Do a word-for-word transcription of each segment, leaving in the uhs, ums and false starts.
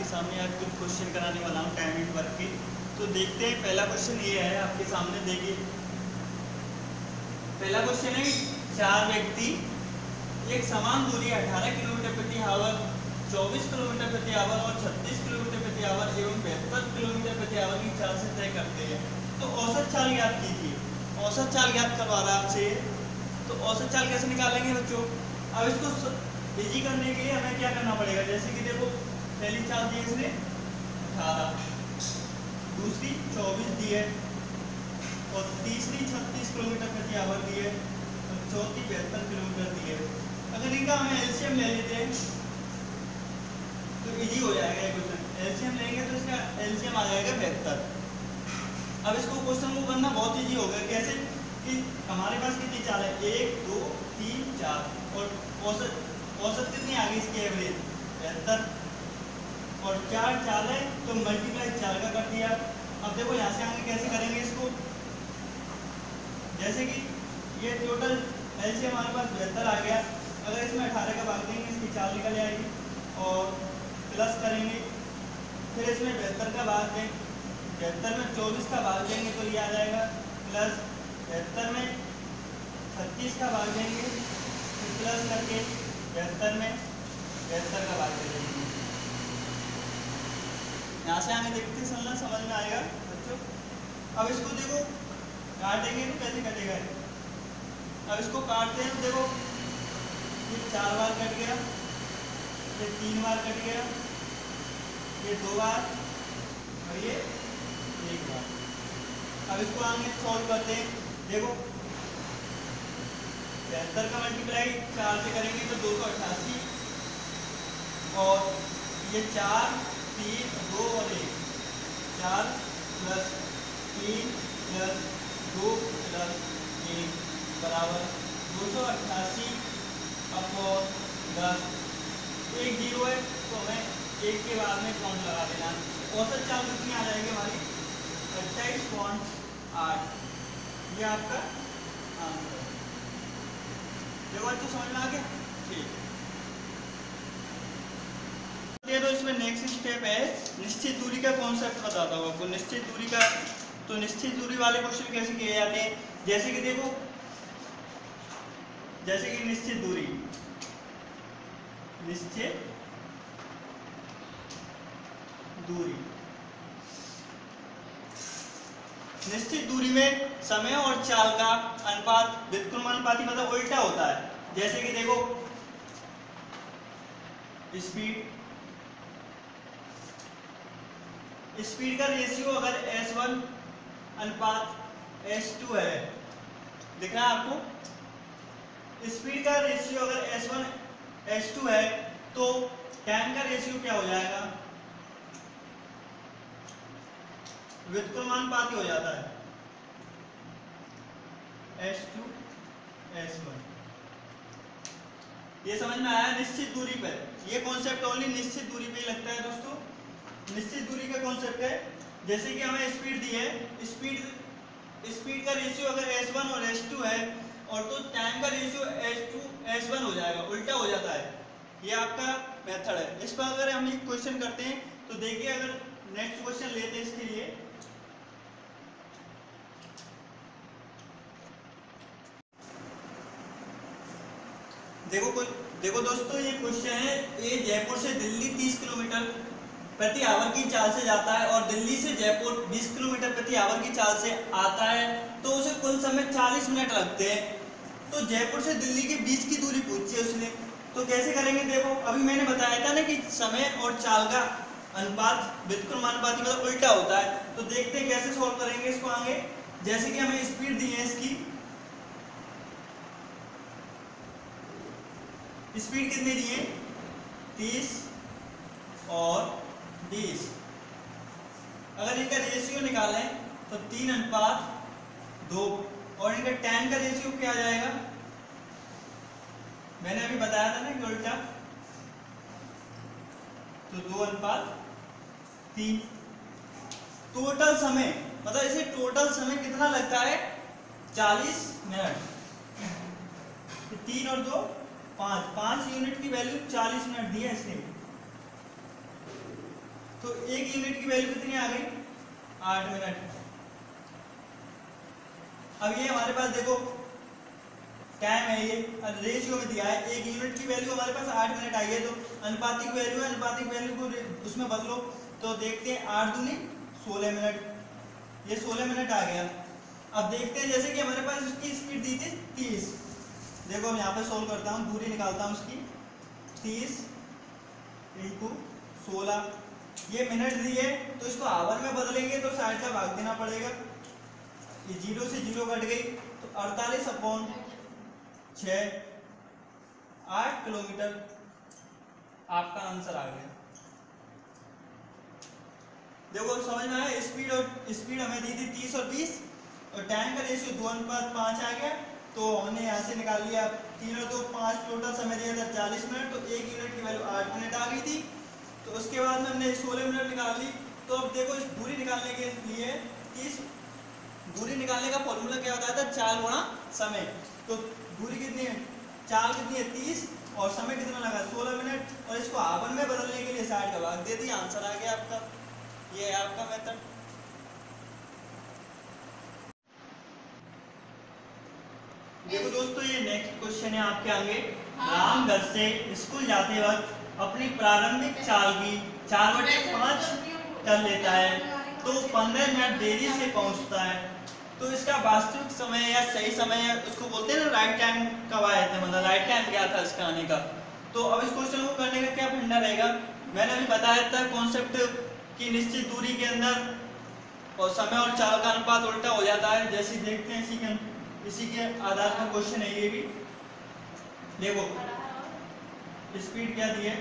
सामने आज कुछ क्वेश्चन कराने वाला हूँ टाइमिंग वर्क के। तो देखते हैं, पहला क्वेश्चन ये है आपके सामने, देखिए पहला क्वेश्चन है, चार व्यक्ति एक समान दूरी अठारह किलोमीटर प्रति आवर, चौबीस किलोमीटर प्रति आवर और छत्तीस किलोमीटर प्रति आवर एवं बहत्तर किलोमीटर प्रति आवर की चाल से तय करते हैं। तो औसत चाल ज्ञात कीजिए। औसत चाल ज्ञात करवा रहा है आपसे। तो औसत चाल कैसे निकालेंगे बच्चों? अब इसको इजी करने के लिए हमें क्या करना पड़ेगा, जैसे कि देखो पहली चाल दी है इसने अठारह, दूसरी चौबीस दी है और तीसरी छत्तीस किलोमीटर प्रति आवर दी है और चौथी बहत्तर किलोमीटर दी है। अगर इनका हमें एलसीएम ले लेते हैं तो इजी हो जाएगा ये क्वेश्चन। एलसीएम लेंगे तो इसका एलसीएम आ जाएगा बहत्तर। अब इसको क्वेश्चन को करना बहुत इजी होगा। कैसे कि हमारे पास कितनी चाल है, एक दो तीन चार और औसत औसत कितनी आ गई इसकी एवरेज बहत्तर और चार चाल है तो मल्टीप्लाई चार का कर दिया। अब देखो यहाँ से आगे कैसे करेंगे इसको, जैसे कि ये टोटल एलसीएम हमारे पास बहत्तर आ गया। अगर इसमें अठारह का भाग देंगे इसकी चाल निकल जाएगी और प्लस करेंगे, फिर इसमें बहत्तर का भाग दें, बहत्तर में चौबीस का भाग देंगे तो ये आ जाएगा प्लस, बहत्तर में छत्तीस का भाग देंगे फिर प्लस करके बहत्तर में बहत्तर का भाग दे देंगे। यहाँ से आगे देखते चलना, समझ में आएगा बच्चों। अब इसको देखो काटेंगे तो कैसे कटेगा। अब इसको काटते हैं तो देखो ये चार बार कट गया, ये तीन बार कट गया, ये दो बार और ये एक बार। अब इसको आगे सॉल्व करते हैं। देखो बहत्तर का मल्टीप्लाई चार से करेंगे तो दो सौ अट्ठासी और ये चार तीन दो और एक, चार प्लस तीन प्लस दो प्लस एक बराबर दो सौ अट्ठासी अपॉन दस। एक जीरो है तो हमें एक के बाद में पॉइंट लगा देना। औसत चाल कितनी आ जाएगी हमारी, अट्ठाईस पॉइंट आठ। ये आपका आंसर है। देखो बच्चों समझ में आ गया, ठीक। ये तो इसमें नेक्स्ट स्टेप है, निश्चित दूरी का कॉन्सेप्ट बताता हूँ आपको। निश्चित दूरी का, तो निश्चित दूरी वाले क्वेश्चन कैसे किए जाते हैं, जैसे कि देखो जैसे कि निश्चित दूरी, निश्चित दूरी निश्चित दूरी में समय और चाल का अनुपात व्युत्क्रमानुपाती मतलब उल्टा होता है। जैसे कि देखो स्पीड स्पीड का रेशियो अगर एस वन अनुपात एस टू है, दिख रहा है आपको? स्पीड का रेशियो अगर एस वन एस टू है तो टाइम का रेशियो क्या हो जाएगा, व्युत्क्रमानुपाती हो जाता है, एस टू एस वन। ये समझ में आया निश्चित दूरी पर? ये कॉन्सेप्ट ओनली निश्चित दूरी पे ही लगता है दोस्तों। निश्चित दूरी का कॉन्सेप्ट है, जैसे कि हमें स्पीड दी है, स्पीड स्पीड का रेशियो अगर एस वन और एस टू है और तो टाइम का ratio S two S one हो जाएगा, उल्टा हो जाता है। ये आपका मेथड है। इस पर अगर हम एक क्वेश्चन करते हैं तो देखिए, अगर नेक्स्ट क्वेश्चन लेते हैं इसके लिए, देखो कुछ देखो दोस्तों, ये क्वेश्चन है, ये जयपुर से दिल्ली तीस किलोमीटर प्रति आवर की चाल से जाता है और दिल्ली से जयपुर बीस किलोमीटर प्रति आवर की चाल से आता है, तो उसे कुल समय चालीस मिनट लगते हैं। तो जयपुर से दिल्ली की बीस की दूरी पूछी है उसने, तो कैसे करेंगे? देखो अभी मैंने बताया था ना कि समय और चाल का अनुपात व्युत्क्रमानुपाती मतलब उल्टा होता है। तो देखते हैं कैसे सॉल्व करेंगे इसको आगे। जैसे कि हमें स्पीड दी है, इसकी स्पीड कितनी दी है, तीस और बीस। अगर इनका रेशियो निकालें तो तीन अनुपात दो और इनका टाइम का रेशियो क्या आ जाएगा, मैंने अभी बताया था ना कि उल्टा, तो दो अनुपात तीन। टोटल समय मतलब इसे टोटल समय कितना लगता है, चालीस मिनट। तीन और दो पाँच, पाँच यूनिट की वैल्यू चालीस मिनट दी है इसने। तो एक यूनिट की वैल्यू कितनी आ गई, आठ मिनट। अब ये हमारे पास देखो टाइम है, ये रेशियो में दिया है, एक यूनिट की वैल्यू हमारे पास आठ मिनट आई है, तो अनुपातिक वैल्यू है, अनुपातिक वैल्यू को उसमें बदलो तो देखते हैं आठ दूनी सोलह मिनट, ये सोलह मिनट आ गया। अब देखते हैं जैसे कि हमारे पास उसकी स्पीड दी थी तीस, देखो हम यहाँ पे सोल्व करता हूँ, दूरी निकालता हूँ उसकी, तीस इंटू सोलह, ये मिनट दिए तो इसको आवर में बदलेंगे तो साइड का भाग देना पड़ेगा, ये जीरो से जीरो कट गई तो अड़तालीस अपॉन छः, आठ किलोमीटर आपका आंसर आ गया। देखो समझ में आया, स्पीड और स्पीड हमें दी थी तीस और बीस और टाइम का रेशियो दो अनुपात पाँच आ गया, तो हमने यहाँ से निकाल लिया तीन और दो पाँच, टोटल समय दिया था चालीस मिनट, तो एक यूनिट की वैल्यू आठ मिनट आ गई थी। तो उसके बाद में हमने सोलह मिनट निकाल ली। तो अब देखो इस दूरी निकालने के लिए तीस, दूरी निकालने का फॉर्मूला क्या होता था, चाल गुणा समय। तो दूरी कितनी है, चाल कितनी है तीस और समय कितना लगा सोलह मिनट, और इसको आवर में बदलने के लिए साइड का भाग दे दिया, आंसर आ गया आपका। ये है आपका मेथड। देखो दोस्तों ये नेक्स्ट क्वेश्चन है आपके आगे। राम घर से स्कूल जाते वक्त अपनी प्रारंभिक चाल की चार बटे पाँच कर लेता है, तो पंद्रह मिनट देरी से पहुंचता है, तो इसका वास्तविक समय या सही समय है उसको बोलते हैं ना राइट टाइम कब आए थे, मतलब राइट टाइम क्या था इसका आने का। तो अब इस क्वेश्चन को करने का क्या फंडा रहेगा, मैंने अभी बताया था कॉन्सेप्ट की निश्चित दूरी के अंदर और समय और चाल का अनुपात उल्टा हो जाता है। जैसे देखते हैं इसी के इसी के आधार पर क्वेश्चन है ये भी। देखो स्पीड क्या दी है,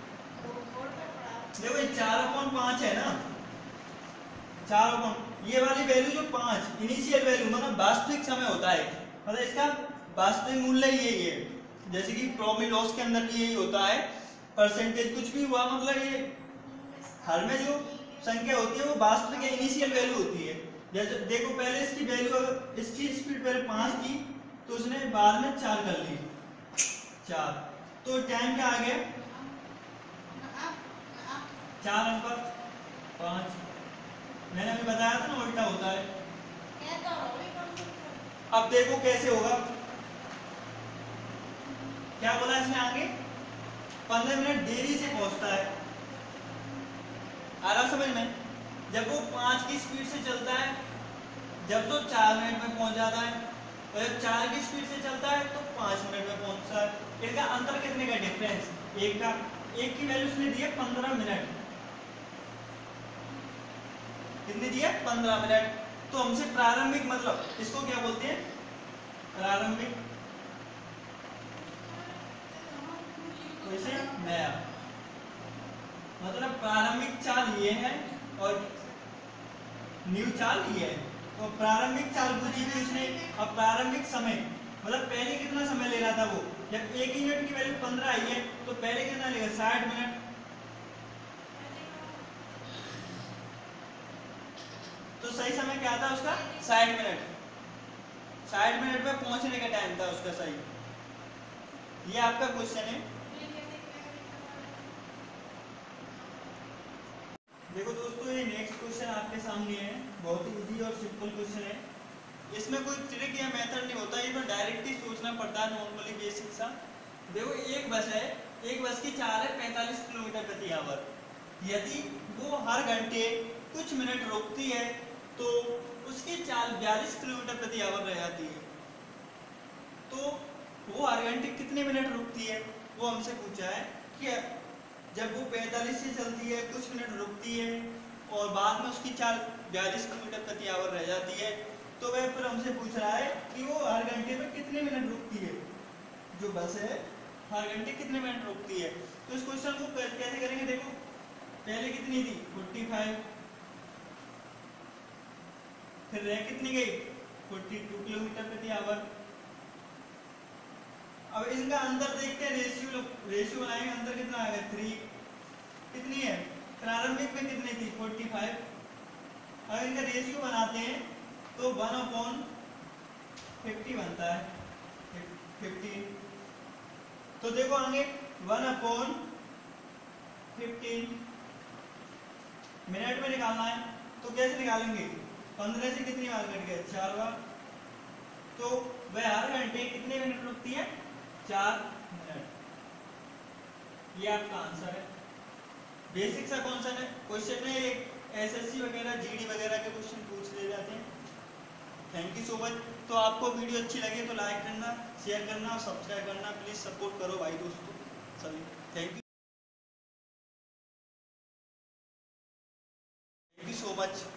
देखो ये चार अपॉन पाँच है ना, चार अपॉन ये वाली वैल्यू जो पाँच इनिशियल वैल्यू मतलब वास्तविक समय होता है, मतलब इसका वास्तविक मूल्य यही है। जैसे कि प्रॉफिट लॉस के अंदर भी यही होता है, परसेंटेज कुछ भी हुआ मतलब ये हर में जो संख्या होती है वो वास्तविक या इनिशियल वैल्यू होती है। जैसे देखो पहले इसकी वैल्यू अगर इसकी स्पीड पहले पाँच थी तो उसने बाद में चार कर ली, चार, तो टाइम क्या आ गया चार अंक पाँच। मैंने अभी बताया था ना उल्टा होता है। अब देखो कैसे होगा, क्या बोला इसने आगे, पंद्रह मिनट देरी से पहुंचता है। आ रहा समझ में, जब वो पाँच की स्पीड से चलता है जब तो चार मिनट में पहुंच जाता है, और जब चार की स्पीड से चलता है तो पाँच मिनट में पहुंचता है। इनका अंतर कितने का डिफरेंस, एक का, एक की वैल्यू उसने दी है पंद्रह मिनट, कितनी दी है पंद्रह मिनट। तो हमसे प्रारंभिक मतलब इसको क्या बोलते हैं, प्रारंभिक, तो इसे नया, मतलब प्रारंभिक चाल ये है और न्यू चाल ये है। तो प्रारंभिक चाल पूछी थी उसने। अब प्रारंभिक समय मतलब पहले कितना समय ले रहा था वो, जब एक यूनिट की वैल्यू पंद्रह आई है तो पहले कितना लेगा साठ मिनट, तो सही समय क्या था उसका साठ मिनट, साठ मिनट में पहुंचने का टाइम था उसका सही। ये आपका क्वेश्चन है। देखो दोस्तों ये नेक्स्ट क्वेश्चन आपके सामने है, बहुत ही इजी और सिंपल क्वेश्चन है। इसमें कोई ट्रिक या मेथड नहीं होता, इसमें डायरेक्ट ही सोचना पड़ता है, नॉर्मली बेसिक सा। देखो एक बस है, एक बस की चाल है पैंतालीस किलोमीटर प्रति आवर, यदि वो हर घंटे कुछ मिनट रुकती है तो उसकी चाल बयालीस किलोमीटर प्रति आवर रह जाती है। तो वो हर घंटे कितने मिनट रुकती है वो हमसे पूछा है कि जब वो पैंतालीस से चलती है कुछ मिनट रुकती है और बाद में उसकी चाल बयालीस किलोमीटर प्रति आवर रह जाती है, तो वह फिर हमसे पूछ रहा है कि वो हर घंटे में कितने मिनट रुकती है, जो बस है हर घंटे कितने मिनट रुकती है। तो इस क्वेश्चन को कैसे करेंगे, देखो पहले कितनी थी पैंतालीस, फिर रह कितनी गई बयालीस किलोमीटर प्रति आवर। अब इनका अंतर देखते हैं, रेशियो रेशियो बनाएंगे, अंतर कितना आ गया थ्री, कितनी है प्रारंभिक में कितनी थी पैंतालीस, अगर इनका रेशियो बनाते हैं तो वन अपॉन फिफ्टी बनता है फिफ्टीन। तो देखो आगे वन अपॉन फिफ्टीन, मिनट में निकालना है तो कैसे निकालेंगे, पंद्रह से कितनी बार कट गया, चार बार, तो वह हर घंटे कितने मिनट रुकती है, चार मिनट। ये आपका आंसर है। बेसिक सा कॉन्सेप्ट है, क्वेश्चन है, एसएससी वगैरह जीडी वगैरह के क्वेश्चन पूछ ले जाते हैं। Thank you so much. तो आपको वीडियो अच्छी लगे तो लाइक करना, शेयर करना और सब्सक्राइब करना, प्लीज सपोर्ट करो भाई दोस्तों सभी। Thank you, thank you so much.